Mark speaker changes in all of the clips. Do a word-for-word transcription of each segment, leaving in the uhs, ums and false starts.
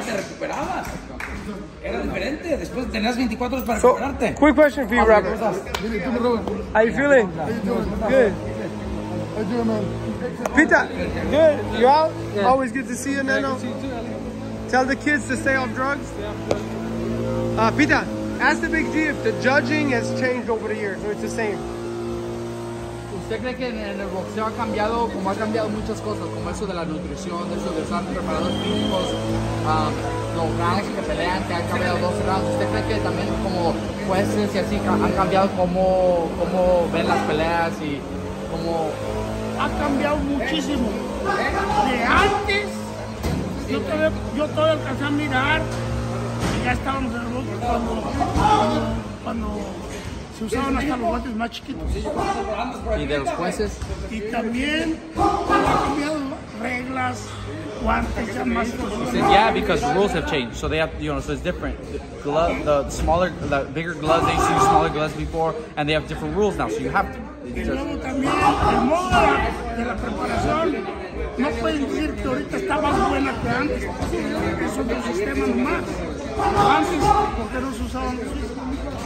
Speaker 1: te recuperabas. Era diferente. Después tenías veinticuatro horas para
Speaker 2: So,
Speaker 1: recuperarte.
Speaker 2: quick question for you, Robert. How you feeling? Good.
Speaker 3: How you doing, man?
Speaker 2: Pita, good. You out?
Speaker 4: Yeah.
Speaker 2: Always good to see you, Nano. Tell the kids to stay off drugs. Uh, Pita, ask the Big G if the judging has changed over the years, or it's the same.
Speaker 4: ¿Usted cree que en el boxeo ha cambiado, como ha cambiado muchas cosas, como eso de la nutrición, eso de usar preparadores físicos, um, los rounds que pelean, que han cambiado dos rounds? ¿Usted cree que también como jueces y así han cambiado cómo, cómo ven las peleas y cómo...
Speaker 5: Ha cambiado muchísimo. De antes, yo todavía, yo todavía alcancé a mirar y ya estábamos en el box cuando, cuando, cuando se usaban hasta los guantes más chiquitos.
Speaker 4: ¿Y de los jueces?
Speaker 5: Y también ha cambiado reglas, guantes ya más.
Speaker 6: Yeah, because rules have changed, so they have, you know, so it's different. The, glove, the smaller, the bigger gloves, they used to use smaller gloves before, and they have different rules now, so you have to.
Speaker 5: Y luego también el modo de la, de la preparación, no pueden decir que ahorita está más buena que antes, porque es otro sistema nomás. Antes, porque no se usaban los físicos,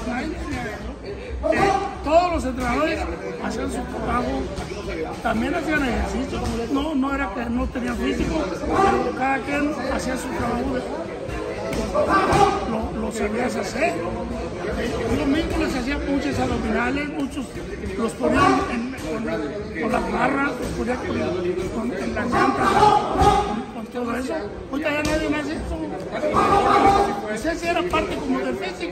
Speaker 5: eh, todos los entrenadores hacían su trabajo, también hacían ejercicio, no, no era que no tenían físico, pero cada quien hacía su trabajo, de, lo, lo sabías hacer. Yo mismo les hacía muchos abdominales, muchos los ponían en, con, con las barras, los ponían con, con, en las llantas, con, con todo eso. Ahorita ya nadie más hace eso. Pues ese era parte como del físico.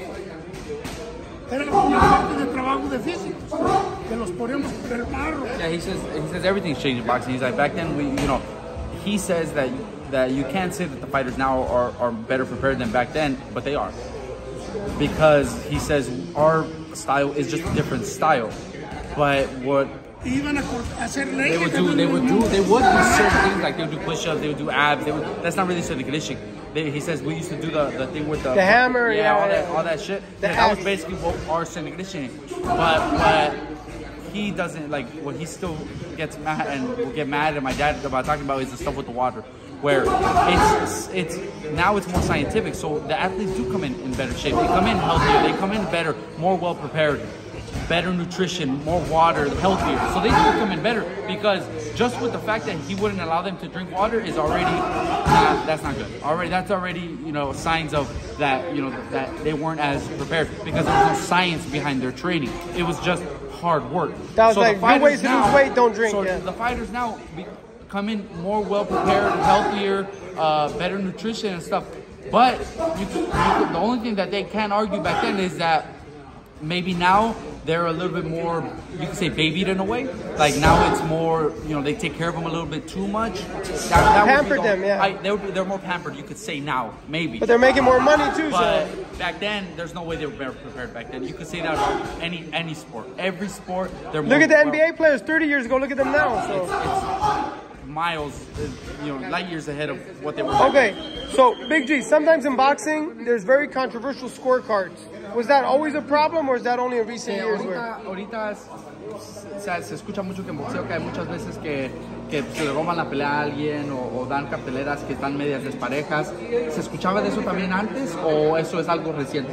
Speaker 5: Era una parte de trabajo de físicos, que los poníamos por el barro.
Speaker 6: Yeah, he says he says everything's changed in boxing. He's like, back then we, you know, he says that that you can't say that the fighters now are are better prepared than back then, but they are. Because he says our style is just a different style, but what
Speaker 5: Iban a hacer
Speaker 6: they would do, they would do, they would do certain things, like they would do push-ups, they would do abs. They would, that's not really certain conditioning. They, he says we used to do the, the thing with the,
Speaker 2: the hammer,
Speaker 6: yeah,
Speaker 2: yeah,
Speaker 6: all
Speaker 2: yeah.
Speaker 6: that, all that shit.
Speaker 2: The
Speaker 6: Yeah, that was basically what our strength and conditioning. But but he doesn't like what he still gets mad and will get mad at my dad about talking about is the stuff with the water. Where it's it's now it's more scientific, so the athletes do come in in better shape. They come in healthier. They come in better, more well prepared, better nutrition, more water, healthier. So they do come in better because just with the fact that he wouldn't allow them to drink water is already nah, that's not good. Already that's already you know signs of that you know that they weren't as prepared because there was no science behind their training. It was just hard work.
Speaker 2: That was
Speaker 6: so
Speaker 2: like good ways to lose weight, don't drink.
Speaker 6: So
Speaker 2: yeah.
Speaker 6: the fighters now. Be, come in more well prepared, healthier, uh, better nutrition and stuff. But you could, you could, the only thing that they can't argue back then is that maybe now they're a little bit more, you could say babied in a way. Like now it's more, you know, they take care of them a little bit too much. That, that
Speaker 2: Pampered
Speaker 6: the,
Speaker 2: them, yeah.
Speaker 6: I, they would be, they're more pampered, you could say now, maybe.
Speaker 2: But they're making more money too,
Speaker 6: But
Speaker 2: so.
Speaker 6: back then, there's no way they were better prepared back then. You could say that about any any sport. Every sport, they're more...
Speaker 2: Look at the N B A players thirty years ago, look at them now. So.
Speaker 6: It's, it's, miles, you know, light years ahead of what they were.
Speaker 2: Okay, so Big G, sometimes in boxing, there's very controversial scorecards. Was that always a problem, or is that only in recent
Speaker 4: Sí,
Speaker 2: years?
Speaker 4: ahorita, ahorita es, o sea, se escucha mucho que en boxeo que hay muchas veces que, que se le roban la pelea a alguien o, o dan carteleras que están medias desparejas. ¿Se escuchaba de eso también antes o eso es algo reciente?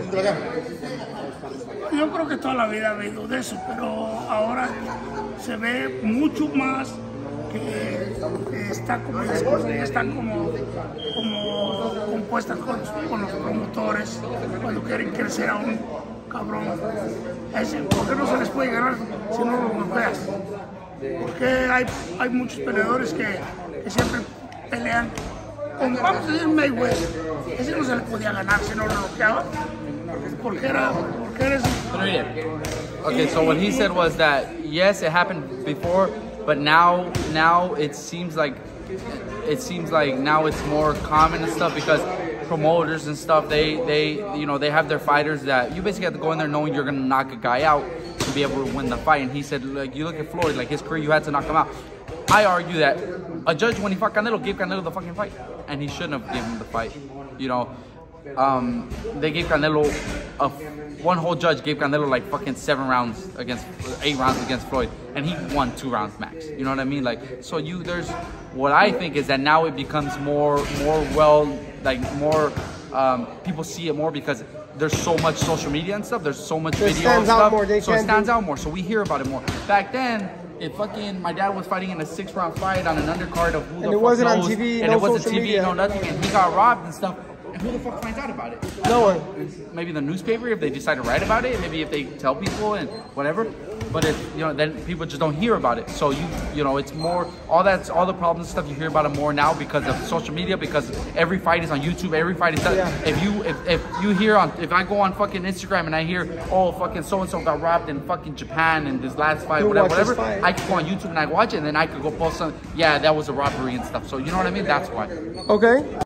Speaker 5: Yo creo que toda la vida ha habido de eso, pero ahora se ve mucho más que está como las cosas ya están como, como compuestas con, con los promotores cuando quieren crecer a un cabrón. Ese, ¿por qué no se les puede ganar si no lo golpeas? Porque hay, hay muchos peleadores que, que siempre pelean con, vamos a decir, Mayweather. Ese no se le podía ganar si no lo bloqueaba. Porque era, porque eres...
Speaker 6: Okay, so what he said was that yes, it happened before. But now, now it seems like it seems like now it's more common and stuff because promoters and stuff they they you know they have their fighters that you basically have to go in there knowing you're gonna knock a guy out to be able to win the fight. And he said, like you look at Floyd, like his career, you had to knock him out. I argue that a judge when he fought Canelo gave Canelo the fucking fight, and he shouldn't have given him the fight. You know, um, they gave Canelo a. One whole judge gave Canelo like fucking seven rounds against, eight rounds against Floyd, and he won two rounds max. You know what I mean? Like, so you, there's, what I think is that now it becomes more, more well, like more um, people see it more because there's so much social media and stuff. There's so much
Speaker 2: So it
Speaker 6: video and
Speaker 2: stands out
Speaker 6: stuff.
Speaker 2: more, they
Speaker 6: so it
Speaker 2: can
Speaker 6: stands
Speaker 2: do-
Speaker 6: out more. So we hear about it more. Back then, if fucking my dad was fighting in a six round fight on an undercard of who the
Speaker 2: And it
Speaker 6: fuck
Speaker 2: wasn't on
Speaker 6: knows,
Speaker 2: T V,
Speaker 6: and
Speaker 2: no
Speaker 6: it wasn't
Speaker 2: social
Speaker 6: T V,
Speaker 2: media.
Speaker 6: no nothing, and he got robbed and stuff. And who the fuck finds out about it?
Speaker 2: No one.
Speaker 6: Maybe the newspaper if they decide to write about it. Maybe if they tell people and whatever. But if you know, then people just don't hear about it. So you you know, it's more all that's all the problems and stuff. You hear about it more now because of social media. Because every fight is on YouTube. Every fight is done.
Speaker 2: Yeah.
Speaker 6: If you if, if you hear on if I go on fucking Instagram and I hear oh fucking so and so got robbed in fucking Japan in this last fight
Speaker 2: You
Speaker 6: whatever
Speaker 2: watch this
Speaker 6: whatever
Speaker 2: fight.
Speaker 6: I can go on YouTube and I watch it and then I could go post something. Yeah, that was a robbery and stuff. So you know what I mean? That's why.
Speaker 2: Okay.